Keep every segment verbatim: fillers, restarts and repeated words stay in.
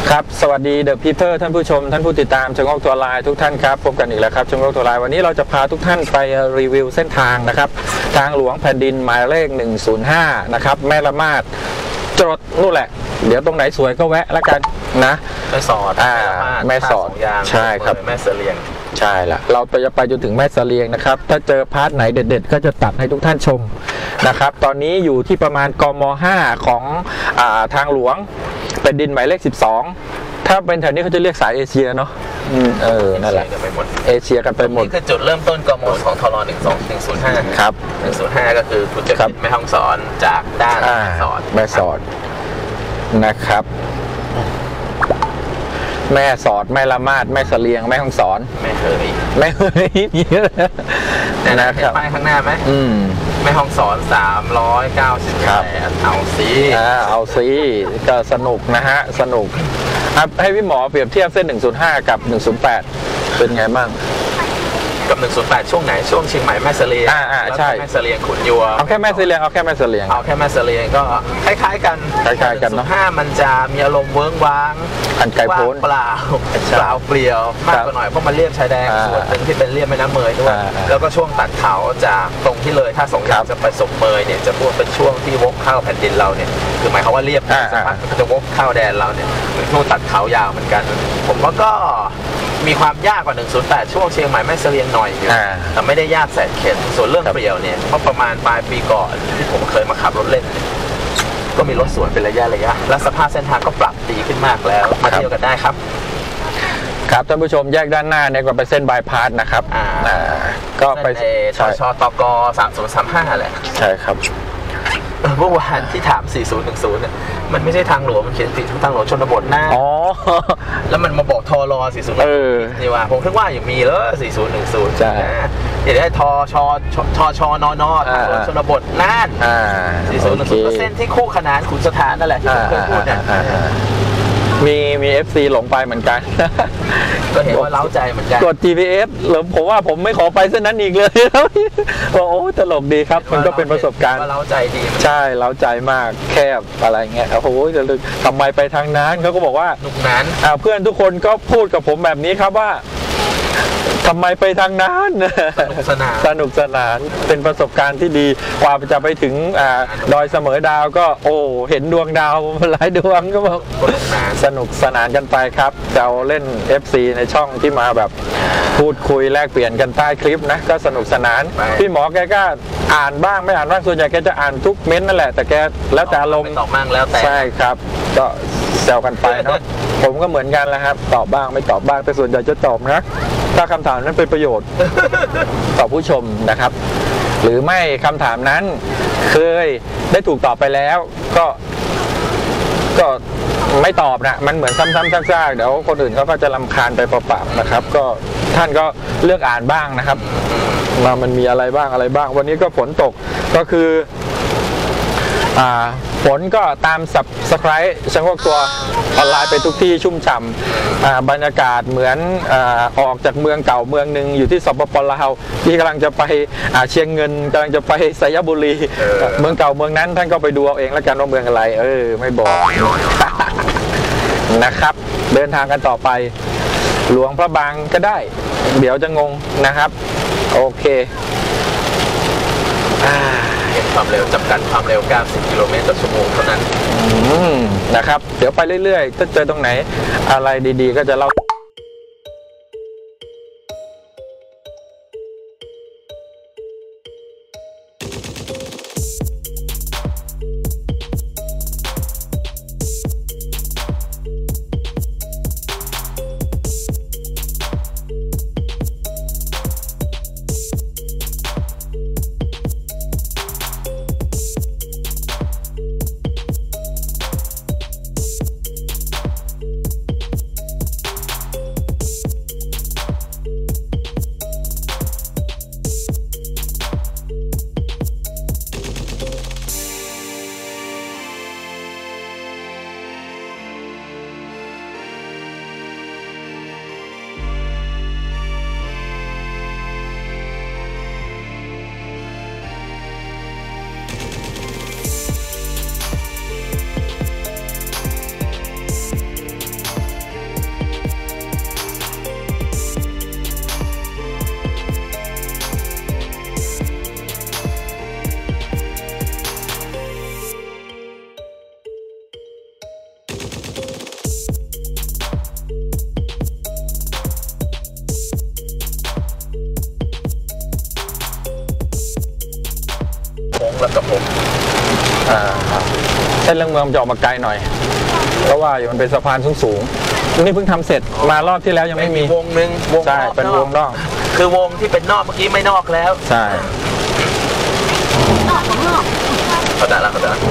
ครับสวัสดีเดอะพีเพิลท่านผู้ชมท่านผู้ติดตามชงโงกทัวร์ไลน์ทุกท่านครับพบกันอีกแล้วครับชงโงกทัวร์ไลน์วันนี้เราจะพาทุกท่านไปรีวิวเส้นทางนะครับทางหลวงแผ่นดินหมายเลขหนึ่งศูนย์ห้านะครับแม่ละมาดจรดนู่นแหละเดี๋ยวตรงไหนสวยก็แวะแล้วกันนะแม่สอดอ่าแม่สอดใช่ครับแม่เสลียงใช่ละเราจะไปจนถึงแม่เสลียงนะครับถ้าเจอพาร์ทไหนเด็ดๆก็จะตัดให้ทุกท่านชมนะครับตอนนี้อยู่ที่ประมาณกมห้าของอ่าทางหลวงแผ่นดินหมายเลขสิบสองถ้าเป็นแถวนี้เขาจะเรียกสายเอเชียเนาะเออนั่นแหละเอเชียกันไปหมดนี่คือจุดเริ่มต้นกมของทรหนึ่งสองหนึ่งศูนย์ห้าครับหนึ่งศูนย์ห้าก็คือคุณจะแม่ฮ่องสอนจากด้านแม่สอดแม่สอดนะครับแม่สอดแม่ละมาดแม่เสลียงแม่ฮ่องสอนแม่เคยแม่เคยมีเยอะนะครับป้ายข้างหน้าไหมอืมแม่ฮ่องสอนสามร้อยเก้าสิบแปดเอาซีอ่าเอาซีก็สนุกนะฮะสนุกให้พี่หมอเปรียบเทียบเส้นหนึ่งศูนย์ห้ากับหนึ่งศูนย์แปดเป็นไงบ้างกับหนึ่งศูนย์แปดช่วงไหนช่วงเชียงใหม่แม่เสลียงอ่าอ่าใช่แม่เสลียงขุนยัวเอาแค่แม่เสลียงเอาแค่แม่เสลียงเอาแค่แม่เสลียงก็คล้ายๆกันคล้ายๆกันเนาะห้ามันจะมีอารมณ์เวิ้งว้างอันไกลโพ้นเปล่าเปล่าเปลี่ยวมากกว่าหน่อยเพราะมันเลียบชายแดนส่วนหนึ่งที่เป็นเลียบแม่น้ำเมยด้วยแล้วก็ช่วงตัดเขาจากตรงที่เลยถ้าสงขลาจะไปสมเมยเนี่ยจะพูดเป็นช่วงที่วกเข้าแผ่นดินเราเนี่ยคือหมายความว่าเลียบสักพักก็จะวกเข้าแดนเราเนี่ยเป็นช่วงตัดเขายาวเหมือนกันผมว่าก็มีความยากกว่าหนึ่งศูนย์แปดช่วงเชียงใหม่แม่เสลียงหน่อยอยู่แต่ไม่ได้ยากแสนเข็ญส่วนเรื่องเปลี่ยวเนี่ยเพราะประมาณปลายปีก่อนที่ผมเคยมาขับรถเล่นก็มีรถสวนเป็นระยะระยะและสภาพเส้นทางก็ปรับดีขึ้นมากแล้วมาเที่ยวกันได้ครับครับท่านผู้ชมแยกด้านหน้าเนี่ยก็ไปเส้นบายพาสนะครับอ่าก็ไปชชตกสามศูนย์สามห้าแหละใช่ครับเมื่อวานที่ถามสี่ศูนย์หนึ่งศูนย์เนี่ยมันไม่ใช่ทางหลวงมันเขียนผิดทางหลวงชนบทหน้าอ๋อแล้วมันมาบอกทรสี่ศูนย์เออนี่ว่าผมคิดว่าอย่างมีเลยสี่ศูนย์หนึ่งศูนย์ใช่เดี๋ยวได้ทชชชนนทางหลวงชนบทน่านสี่ศูนย์หนึ่งศูนย์ก็เส้นที่คู่ขนานขุนสถานนั่นแหละที่ผมเคยพูดเนี่ยมีมี เอฟ ซี หลงไปเหมือนกันก็เห็นว่าเล้าใจเหมือนกันกด จี พี เอส หรือผมว่าผมไม่ขอไปเส้นนั้นอีกเลยครับโอ้ตลกดีครับมันก็เป็นประสบการณ์เล้าใจดีใช่เล้าใจมากแคบอะไรเงี้ยโอ้โหจะทำไมไปทางนั้นเขาก็บอกว่าหนุกนั้นเพื่อนทุกคนก็พูดกับผมแบบนี้ครับว่าทำไมไปทางนั้นสนุกสนานสนุกสนานเป็นประสบการณ์ที่ดีกว่าจะไปถึงดอยเสมอดาวก็โอ้เห็นดวงดาวหลายดวงก็บอกสนุกสนานกันไปครับจะเล่น เอฟ ซี ในช่องที่มาแบบพูดคุยแลกเปลี่ยนกันใต้คลิปนะก็สนุกสนานพี่หมอแกก็อ่านบ้างไม่อ่านบ้างส่วนใหญ่แกจะอ่านทุกเม้นต์นั่นแหละแต่แกแล้วแต่อารมณ์ตอบบ้างแล้วแต่ใช่ครับก็แซวกันไปเนาะผมก็เหมือนกันแหละครับตอบบ้างไม่ตอบบ้างแต่ส่วนใหญ่จะตอบนะถ้าคำถามนั้นเป็นประโยชน์ต่อผู้ชมนะครับหรือไม่คำถามนั้นเคยได้ถูกตอบไปแล้วก็ก็ไม่ตอบนะมันเหมือนซ้ำๆซากๆเดี๋ยวคนอื่นเขาก็จะรำคาญไปเปล่าๆนะครับก็ท่านก็เลือกอ่านบ้างนะครับว่ามันมีอะไรบ้างอะไรบ้างวันนี้ก็ฝนตกก็คืออ่าฝนก็ตามสับสไครต์ชะโงกตัวออนไลน์ไปทุกที่ชุ่มฉ่ำบรรยากาศเหมือนออกจากเมืองเก่าเมืองหนึ่งอยู่ที่สปป.ลาวที่กำลังจะไปเชียงเงินกำลังจะไปไสยบุรีเมืองเก่าเมืองนั้นท่านก็ไปดูเอาเองแล้วกันว่าเมืองอะไรเออไม่บอกนะครับเดินทางกันต่อไปหลวงพระบางก็ได้เดี๋ยวจะงงนะครับโอเคความเร็วจำกัดความเร็วเก้าสิบกิโลเมตรต่อชั่วโมงเท่านั้นนะครับเดี๋ยวไปเรื่อยๆถ้าเจอตรงไหนอะไรดีๆก็จะเล่าแล้วก็ผมอ่าเส้นเรื่องเมืองจะออกมาไกลหน่อยเพราะว่าอยู่มันเป็นสะพานสูงๆนี่เพิ่งทำเสร็จมารอบที่แล้วยังไม่มีวงหนึ่งวงใช่นอกเป็นวงนอกคือวงที่เป็นนอกเมื่อกี้ไม่นอกแล้วใช่เข้าใจแล้วเข้าใจแล้ว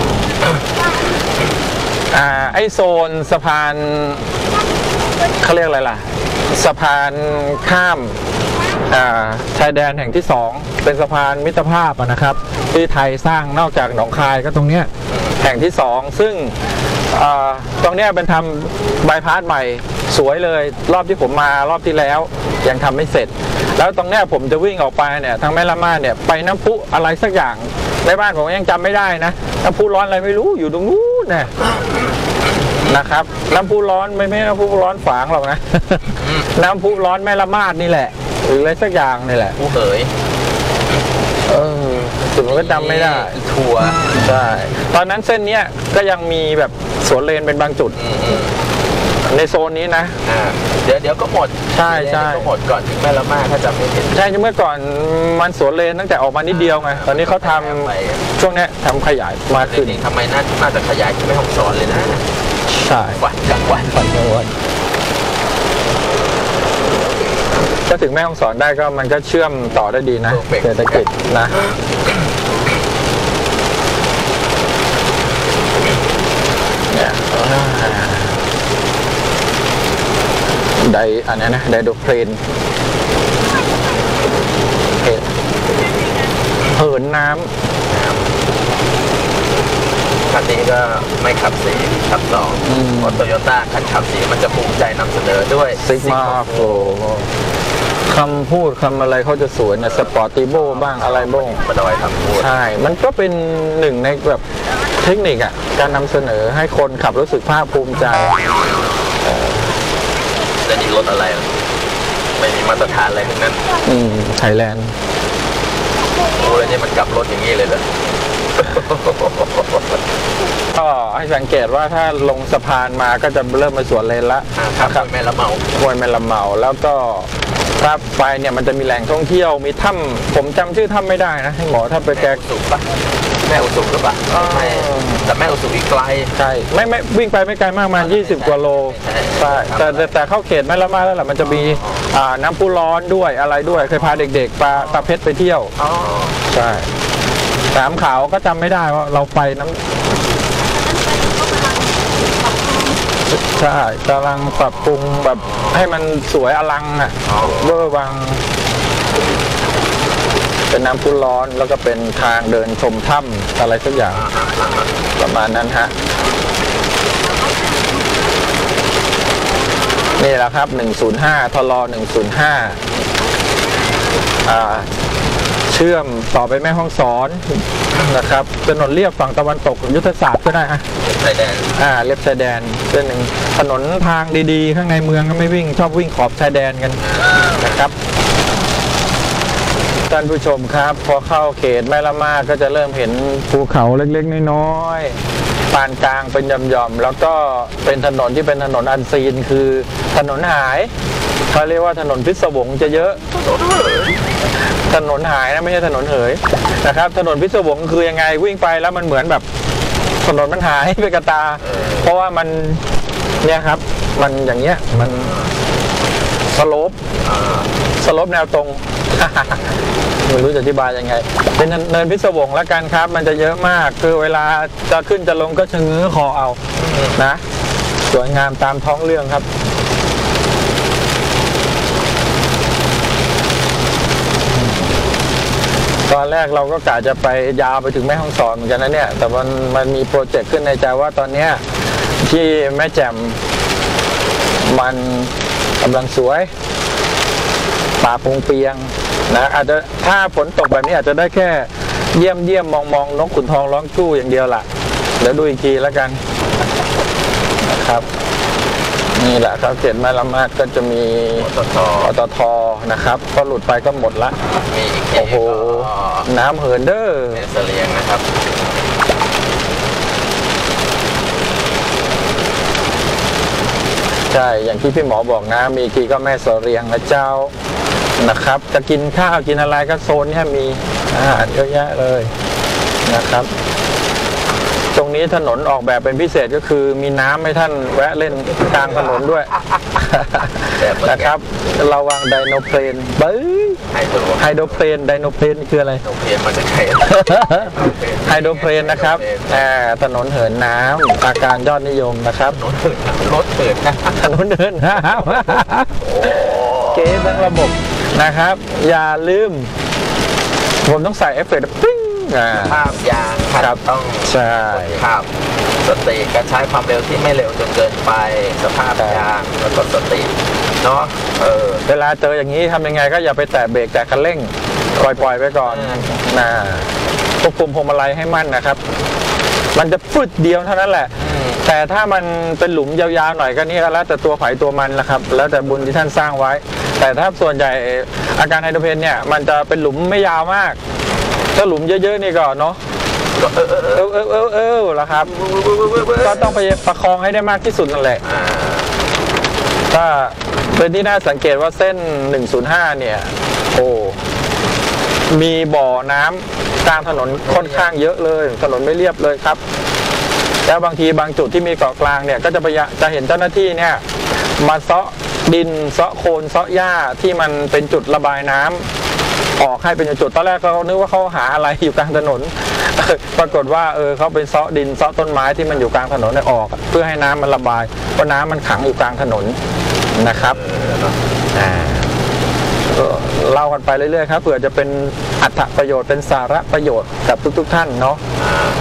อ่าไอโซนสะพานเขาเรียกอะไรล่ะสะพานข้ามอ่าชายแดนแห่งที่สองเป็นสะพานมิตรภาพอะนะครับที่ไทยสร้างนอกจากหนองคายก็ตรงเนี้ยแห่งที่สองซึ่งอ่าตรงเนี้ยเป็นทำบายพาสใหม่สวยเลยรอบที่ผมมารอบที่แล้วยังทำไม่เสร็จ แล้วตรงเนี้ยผมจะวิ่งออกไปเนี่ยทางแม่ละมาดเนี่ยไปน้ำพุอะไรสักอย่างในบ้านผมยังจำไม่ได้นะน้ำพุร้อนอะไรไม่รู้อยู่ตรงนู้นเนี่ยนะครับน้ำพุร้อนไม่ไม่น้ำพุร้อนฝางหรอกนะ น้ำพุร้อนแม่ละมาดนี่แหละหรืออะไรสักอย่างนี่แหละผู้เหยเออจุดมันก็จำไม่ได้ทัวร์ใช่ตอนนั้นเส้นเนี้ยก็ยังมีแบบสวนเลนเป็นบางจุดในโซนนี้นะอ่าเดี๋ยวเดี๋ยวก็หมดใช่ใช่เดี๋ยวก็หมดก่อนถึงแม่ละมาถ้าจำไม่ผิดใช่เมื่อก่อนมันสวนเลนตั้งแต่ออกมานิดเดียวไงตอนนี้เขาทำไปช่วงเนี้ยทำขยายมากขึ้นจริงๆทำไมน่าน่าจะขยายที่แม่ฮ่องสอนเลยนะใช่วันกลางวันฝันกลางวันถ้าถึงแม่ฮ่องสอนได้ก็มันก็เชื่อมต่อได้ดีนะเศรษฐกิจนะเนี่ยไดอันนี้นะไดโดเพลนเหินน้ำคันนี้ก็ไม่ขับสีขับสองเพราะโตโยต้าคันขับสีมันจะภูมิใจนำเสนอด้วยซิกมาโฟคำพูดคำอะไรเขาจะสวยนะสปอร์ติโบบ้างอะไรบ้างมาดอยทำพูดใช่ มันก็เป็นหนึ่งในแบบเทคนิคอ่ะการนำเสนอให้คนขับรู้สึกภาคภูมิใจแต่นี่รถอะไรอ่ะไม่มีมาตรฐานอะไรทั้งนั้นอืมไทยแลนด์โอ้แล้วนี่มันกลับรถอย่างนี้เลยเหรอก็ให้สังเกตว่าถ้าลงสะพานมาก็จะเริ่มมาสวนเลนละครับแม่ละเมาห้วยแม่ลำเมาแล้วก็ถ้าไปเนี่ยมันจะมีแหล่งท่องเที่ยวมีถ้ำผมจำชื่อถ้ำไม่ได้นะให้หมอถ้าไปแกแม่อุสุปะแม่อุสุหรือเปล่าไม่แต่แม่อุสุอีกไกลใช่ไม่ไม่วิ่งไปไม่ไกลมากประมาณยี่สิบกว่าโลใช่แต่แต่แต่เข้าเขตแม่ละมาแล้วแหละมันจะมีอ่าน้ำพุร้อนด้วยอะไรด้วยเคยพาเด็กๆปลาตาเพชรไปเที่ยวอ๋อใช่สามขาวก็จำไม่ได้ว่าเราไปน้ำใช่กำลังปรับปรุงแบบให้มันสวยอลังอ่ะเวอร์วังเป็นน้ำพุร้อนแล้วก็เป็นทางเดินชมถ้ำอะไรสักอย่างประมาณนั้นฮะนี่แหละครับหนึ่งศูนย์ห้าทลหนึ่งศูนย์ห้าอ่าเชื่อมต่อไปแม่ฮ่องสอนนะครับถนนเลียบฝั่งตะวันตกยุทธศาสตร์ก็ได้อะชายแดนอ่าเลียบชายแดนเส้นหนึ่งถนนทางดีๆข้างในเมืองก็ไม่วิ่งชอบวิ่งขอบชายแดนกันนะครับท่านผู้ชมครับพอเข้าเขตแม่ละมาก็จะเริ่มเห็นภูเขาเล็กๆน้อยๆปานกลางเป็นหย่อมๆแล้วก็เป็นถนนที่เป็นถนนอันซีนคือถนนหายเขาเรียกว่าถนนพิศวงจะเยอะถนนหายนะไม่ใช่ถนนเหยนะครับถนนพิศวงคือยังไงวิ่งไปแล้วมันเหมือนแบบถนนมันหายไปกระตาเพราะว่ามันเนี่ยครับมันอย่างเงี้ยมันสโลปสโลปแนวตรง ไม่รู้จะอธิบายยังไงเป็นเนินพิศวงแล้วกันครับมันจะเยอะมากคือเวลาจะขึ้นจะลงก็ชะเง้อคอเอานะสวยงามตามท้องเรื่องครับตอนแรกเราก็กะจะไปยาวไปถึงแม่ฮ่องสอนเหมือนกันนะเนี่ยแต่มันมันมีโปรเจกต์ขึ้นในใจว่าตอนเนี้ยที่แม่แจ่มมันกำลังสวยป่าพงเปียงนะอาจจะถ้าฝนตกแบบนี้อาจจะได้แค่เยี่ยมเยี่ยมมองมองนกขุนทองร้องกู้อย่างเดียวล่ะเดี๋ยวดูอีกทีแล้วกันนะครับนี่แหละครับเขตแม่ละมาดก็จะมีปตทนะครับพอหลุดไปก็หมดละมีอีกโอ้โหน้ำเหินเด้อเป็นเสลียงนะครับใช่อย่างที่พี่หมอบอกนะมีทีก็แม่เสรียงนะเจ้านะครับจะกินข้าวกินอะไรก็โซนนี้มีอาหารเยอะแยะเลยนะครับ ตรงนี้ถนนออกแบบเป็นพิเศษก็คือมีน้ำให้ท่านแวะเล่นกลางถนนด้วย นะครับระวังไดโนเพลนเบ้ยไฮโดรไฮโดรเพลนไดโนเพลนคืออะไรไฮโดรเพลนมาจากไหนไฮโดรเพลนนะครับอ่าถนนเหินน้ำอาการยอดนิยมนะครับรถเปิดนะถนนเหินน้ำเก๋ทั้งระบบนะครับ อย่าลืม ผมต้องใส่เอฟเฟกต์ปิ้งอ่าภาพยางคันครับต้องใช่ขับสติการใช้ความเร็วที่ไม่เร็วจนเกินไปสภาพยางแล้วก็สติเนาะเออเวลาเจออย่างนี้ทำยังไงก็อย่าไปแตะเบรกแตะคันเร่ง ปล่อยปล่อยไปก่อนอืมนะควบคุมพวงมาลัยให้มั่นนะครับ มันจะฟึดเดียวเท่านั้นแหละ แต่ถ้ามันเป็นหลุมยาวๆหน่อยก็นี่ก็แล้วแต่ตัวไผ่ตัวมันละครับ แล้วแต่บุญที่ท่านสร้างไว้ แต่ถ้าส่วนใหญ่อาการไฮโดรเพนเนี่ยมันจะเป็นหลุมไม่ยาวมากถ้าหลุมเยอะๆนี่ก็เนาะเออเออเอเอออเออเออเออแล้วครับ ก็ต้องไปประคองให้ได้มากที่สุดนั่นแหละอ่าถ้าเป็นที่น่าสังเกตว่าเส้นหนึ่งศูนย์ห้าเนี่ยโอ้มีบ่อน้ำกลางถนนค่อนข้างเยอะเลย ถนนไม่เรียบเลยครับ แล้วบางทีบางจุดที่มีเกาะกลางเนี่ยก็จะไปจะเห็นเจ้าหน้าที่เนี่ยมาเซาะดินเซาะโคลนเซาะหญ้าที่มันเป็นจุดระบายน้ำออกให้เป็นจุดตอนแรกเขานึกว่าเขาหาอะไรอยู่กลางถนน ปรากฏว่าเออเขาเป็นเซาะดินเซาะต้นไม้ที่มันอยู่กลางถนนเนี่ยออก เพื่อให้น้ำมันระบายเพราะน้ำมันขังอยู่กลางถนนนะครับอ่าก็เล่ากันไปเรื่อยๆครับเผื่อจะเป็นอรรถประโยชน์เป็นสาระประโยชน์กับทุกๆท่านเนาะอ่า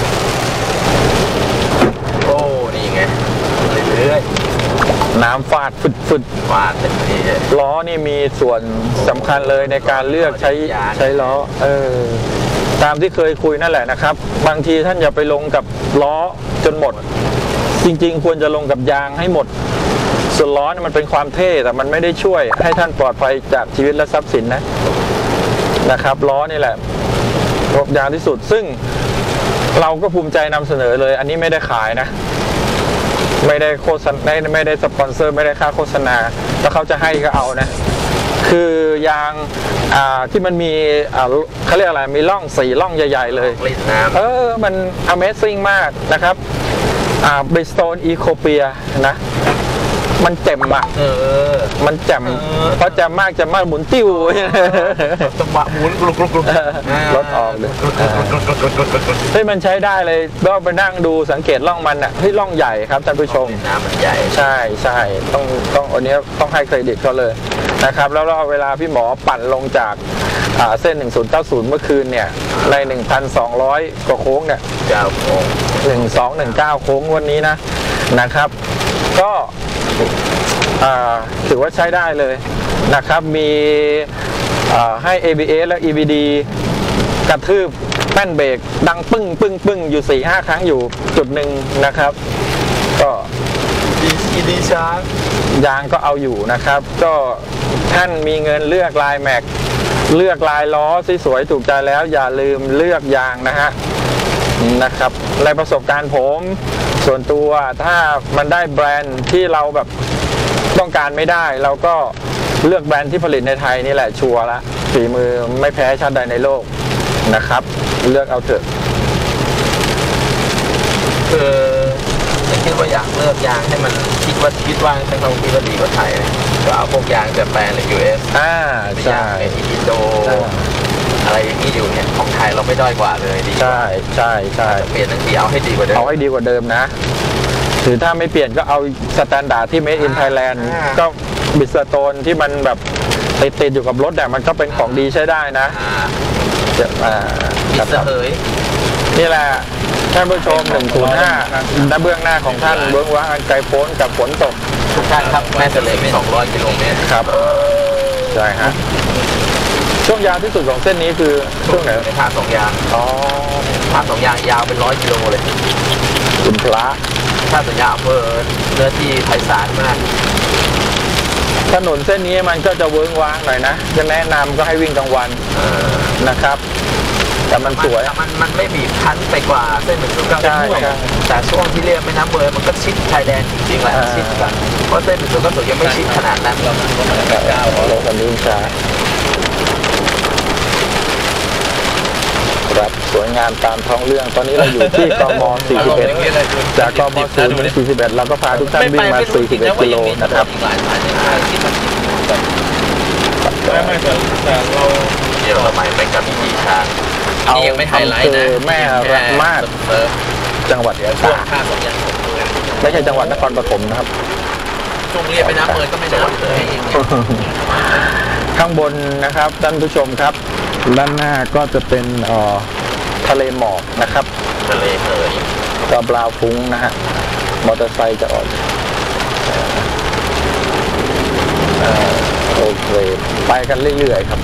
โอ้นี่ไงเรื่อยน้ำฟาดฝึดๆวาดเป็นที่ๆล้อนี่มีส่วนสำคัญเลยในการเลือกใช้ใช้ล้อเออตามที่เคยคุยนั่นแหละนะครับ บางทีท่านอย่าไปลงกับล้อจนหมด จริงๆควรจะลงกับยางให้หมด ส่วนล้อนี่มันเป็นความเท่แต่มันไม่ได้ช่วยให้ท่านปลอดภัยจากชีวิตและทรัพย์สินนะนะครับล้อนี่แหละรบยางที่สุดซึ่งเราก็ภูมิใจนำเสนอเลย อันนี้ไม่ได้ขายนะ ไม่ได้โฆษณาไม่ได้สปอนเซอร์ไม่ได้ค่าโฆษณาถ้าเขาจะให้ก็เอานะ คือยางอ่าที่มันมีอ่าเขาเรียกอะไรมีร่องสีร่องใหญ่ๆเลยกลิ่นน้เออมัน Amazing มากนะครับอ่า Bridgestone Ecopia นะมันแจ่มอะำเออมันแจ่มเออเพราะแจ่มมากแจ่มมากหมุนติ้วจังหวะหมุนกรุกกรุกกรุกรถออกเลยเฮ้ยมันใช้ได้เลยก็ไปนั่งดูสังเกตร่องมันอ่ะเฮ้ยร่องใหญ่ครับท่านผู้ชมน้ำมันใหญ่ใช่ใช่ต้องต้องอันนี้ต้องให้เครดิตเขาเลยนะครับแล้วเวลาพี่หมอปั่นลงจากอ่าเส้นหนึ่งศูนย์เก้าศูนย์เมื่อคืนเนี่ยใน หนึ่งพันสองร้อย กว่าโค้งเนี่ยเจ้าโค้งหนึ่งสองหนึ่งเก้าโค้งวันนี้นะนะครับ ก็อ่าถือว่าใช้ได้เลยนะครับมีอ่าให้ เอ บี เอส และ อี บี ดี กระทืบแป้นเบรกดังปึ้งปึ้งปึ้งอยู่ สี่ห้า ครั้งอยู่จุดหนึ่งนะครับก็ดีซีดีชาร์ยางก็เอาอยู่นะครับ ก็ท่านมีเงินเลือกลายแม็กเลือกลายล้อสวยๆถูกใจแล้วอย่าลืมเลือกยางนะฮะนะครับในประสบการณ์ผมส่วนตัวถ้ามันได้แบรนด์ที่เราแบบต้องการไม่ได้เราก็เลือกแบรนด์ที่ผลิตในไทยนี่แหละชัวร์ละฝีมือไม่แพ้ชาติใดในโลกนะครับเลือกเอาเถอะคือไม่คิดว่าอยากเลือกยางให้มันคิดว่าคิดว่าใช้คำคิดว่าดีกว่าไทยนะก็เอาพวกยางจากแบรนด์หรือ ยู เอสอ่าไม่ใช่ยางเป็นอินโดอะไรอย่างนี้อยู่เนี่ยของไทยเราไม่ด้อยกว่าเลยดีกว่าใช่ใช่ใช่เปลี่ยนทั้งทีเอาให้ดีกว่าเดิมเอาให้ดีกว่าเดิมนะหรือถ้าไม่เปลี่ยนก็เอาสแตนดาร์ดที่ made in Thailand อ่าก็บิสโตนที่มันแบบติดติดอยู่กับรถแต่มันก็เป็นของดีใช้ได้นะอ่าจะอ่ามิคสเตอรับร์เฮยนี่แหละท่านผู้ชมหนึ่งศูนย์ห้าด้านเบื้องหน้าของท่านเบื้องว่างอันไกลโพ้นกับฝนตกทุกท่านครับแม่ทะเลสองร้อยกิโลเมตรครับใช่ฮะช่วงยาวที่สุดของเส้นนี้คือช่วงไหนในทางสองยางอ๋อทางสองยางยาวเป็นร้อยกิโลเลยคุณพระถ้าสัญญาอำเภอเนื้อที่ไพศาลมากถนนเส้นนี้มันก็จะเวิ้งว้างหน่อยนะจะแนะนำก็ให้วิ่งกลางวันนะครับ แต่มันสวยแต่มันมันไม่บีบคั้นไปกว่าเส้นหนึ่งศูนย์เก้าใช่ใช่แต่ช่วงที่เรียบแม่น้ำเมยมันก็ชิดชายแดนจริงๆแหละอ่าชิดกันเพราะเส้นหนึ่งศูนย์เก้าศูนย์ยังไม่ชิดขนาดนั้นเรามันก็มันเก้าโลกันนี้ช้าครับสวยงามตามท้องเรื่องตอนนี้เราอยู่ที่กมสี่สิบเอ็ดจากกมศูนย์ถึงสี่สิบเอ็ดเราก็พาทุกท่านวิ่งมาสี่สิบเอ็ดกิโลนะครับไม่ไม่แต่แต่เราเดี๋ยวเราไปไปกับพี่ช้างเอานี่ยังไม่ไฮไลท์นะอำเภอแม่ระมาดเซิร์ฟจังหวัดเดี๋ยวช่วตาง กข้ามสัญญาณผมเลยไม่ใช่จังหวัดนครปฐมนะครับช่วงเรียบไปน้ำเมยก็ไม่น้ำเลยข้างบนนะครับท่านผู้ชมครับด้านหน้าก็จะเป็นเอ่อทะเลหมอกนะครับทะเลเหยก็บราวฟุ้งนะฮะมอเตอร์ไซค์จะออกเอ่อโอเคไปกันเรื่อยๆครับ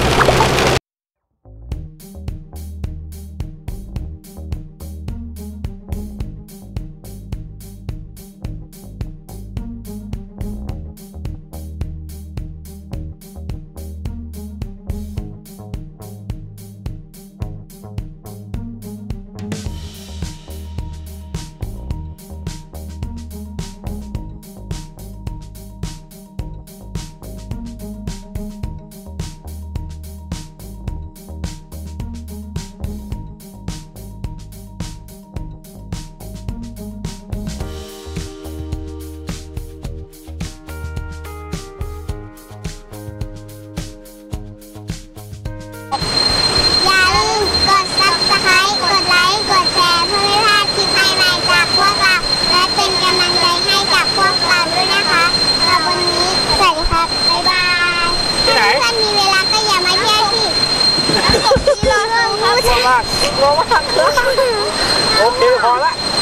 อย่าลืมกด ซับสไครบ์ กดไลค์ กดแชร์เพื่อไม่พลาดคลิปใหม่ๆจากพวกเรา และเป็นกำลังใจให้กับพวกเราด้วยนะคะสำหรับวันนี้ สวัสดีครับ บ๊ายบายถ้าท่านมีเวลาก็อย่ามาเที่ยวที่น้ำตกที่รอเพิ่มครับโลมากโลมากโอเคพอละ